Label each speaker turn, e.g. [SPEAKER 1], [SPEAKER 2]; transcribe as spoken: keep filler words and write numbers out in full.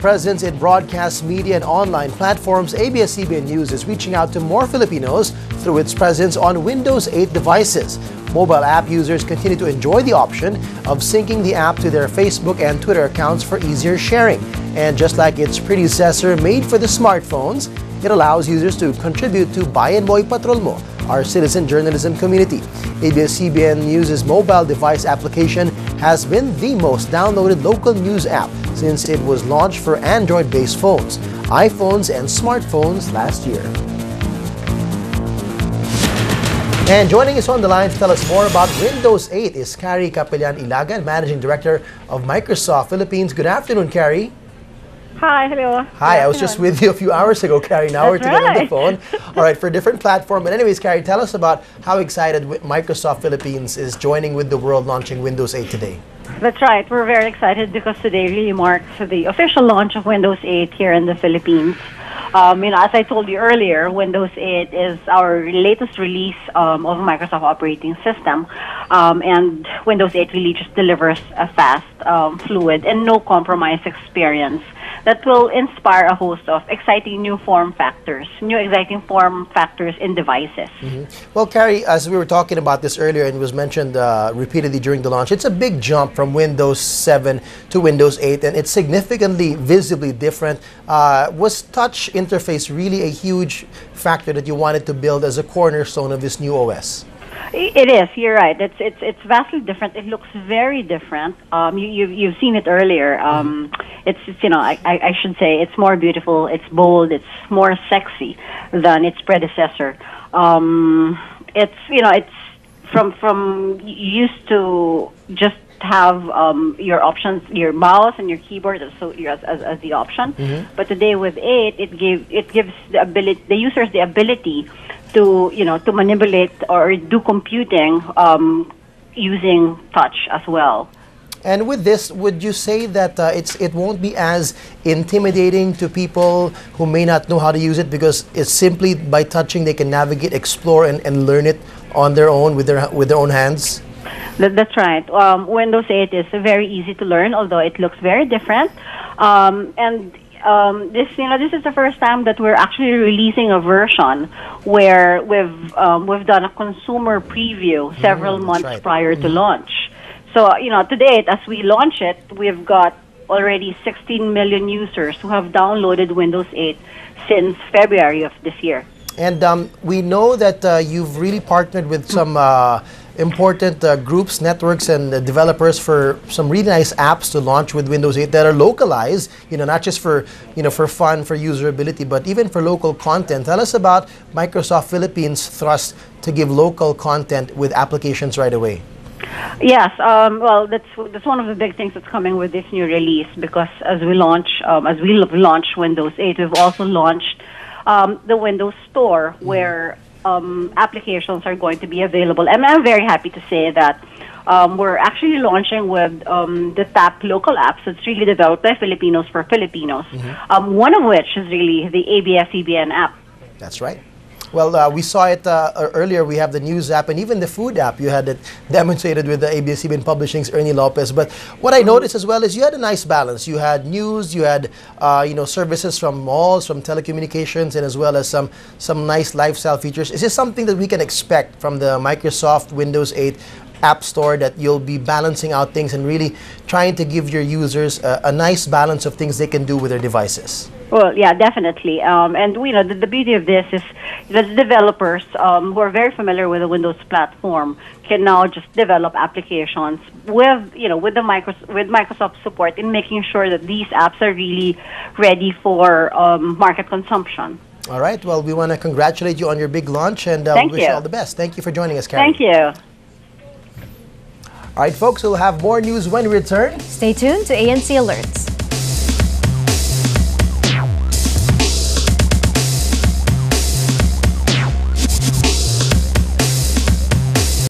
[SPEAKER 1] presence in broadcast media and online platforms, A B S C B N News is reaching out to more Filipinos through its presence on Windows eight devices. Mobile app users continue to enjoy the option of syncing the app to their Facebook and Twitter accounts for easier sharing. And just like its predecessor made for the smartphones, it allows users to contribute to Bayan Mo Ipatrol Mo, our citizen journalism community. A B S C B N News' mobile device application has been the most downloaded local news app since it was launched for Android-based phones, iPhones, and smartphones last year. And joining us on the line to tell us more about Windows eight is Carrie Capellan Ilagan, Managing Director of Microsoft Philippines. Good afternoon, Carrie.
[SPEAKER 2] Hi, hello.
[SPEAKER 1] Hi, I was just with you a few hours ago, Carrie. Now we're together on the phone. All right, for a different platform. But anyways, Carrie, tell us about how excited Microsoft Philippines is joining with the world launching Windows eight today.
[SPEAKER 2] That's right. We're very excited because today really marks the official launch of Windows eight here in the Philippines. Um, you know, as I told you earlier, Windows eight is our latest release um, of Microsoft operating system, um, and Windows eight really just delivers a fast, um, fluid, and no compromise experience that will inspire a host of exciting new form factors, new exciting form factors in devices.
[SPEAKER 1] Mm-hmm. Well, Carrie, as we were talking about this earlier and was mentioned uh, repeatedly during the launch, it's a big jump from Windows seven to Windows eight, and it's significantly, visibly different. Uh, was touch interface really a huge factor that you wanted to build as a cornerstone of this new O S?
[SPEAKER 2] It is. You're right. It's it's it's vastly different. It looks very different. Um, you you've, you've seen it earlier. Um, it's, it's you know I, I I should say it's more beautiful. It's bold. It's more sexy than its predecessor. Um, it's you know it's from from you used to just have um, your options, your mouse and your keyboard as so as, as, as the option. Mm-hmm. But today with eight, it gave it gives the ability the users the ability to you know to manipulate or do computing um, using touch as well.
[SPEAKER 1] And with this, would you say that uh, it's it won't be as intimidating to people who may not know how to use it, because it's simply by touching they can navigate, explore, and, and learn it on their own with their with their own hands?
[SPEAKER 2] That, that's right. Um, Windows eight is very easy to learn, although it looks very different. Um, and um, this, you know, this is the first time that we're actually releasing a version where we've um, we've done a consumer preview several mm, months right. prior mm. to launch. So, you know, to date, as we launch it, we've got already sixteen million users who have downloaded Windows eight since February of this year.
[SPEAKER 1] And um, we know that uh, you've really partnered with some uh, important uh, groups, networks, and uh, developers for some really nice apps to launch with Windows eight that are localized, you know, not just for, you know, for fun, for usability, but even for local content. Tell us about Microsoft Philippines' thrust to give local content with applications right away.
[SPEAKER 2] Yes, um, well, that's that's one of the big things that's coming with this new release, because as we launch, um, as we launch Windows eight, we've also launched um, the Windows Store, mm. where um, applications are going to be available. And I'm very happy to say that um, we're actually launching with um, the top local apps that's really developed by Filipinos for Filipinos. Mm-hmm. um, one of which is really the A B S C B N app.
[SPEAKER 1] That's right. Well, uh, we saw it uh, earlier. We have the news app and even the food app. You had it demonstrated with the A B S C B N Publishing's Ernie Lopez. But what I noticed as well is you had a nice balance. You had news, you had uh, you know services from malls, from telecommunications, and as well as some some nice lifestyle features. Is this something that we can expect from the Microsoft Windows eight App Store, that you'll be balancing out things and really trying to give your users a, a nice balance of things they can do with their devices?
[SPEAKER 2] Well, yeah, definitely. Um, and you know, the, the beauty of this is that the developers um, who are very familiar with the Windows platform can now just develop applications with you know with the Microsoft with Microsoft support in making sure that these apps are really ready for um, market consumption.
[SPEAKER 1] All right. Well, we want to congratulate you on your big launch, and uh,
[SPEAKER 2] Thank
[SPEAKER 1] wish
[SPEAKER 2] you.
[SPEAKER 1] you all the best. Thank you for joining us, Carrie.
[SPEAKER 2] Thank you.
[SPEAKER 1] All right, folks, we'll have more news when we return.
[SPEAKER 3] Stay tuned to A N C Alerts.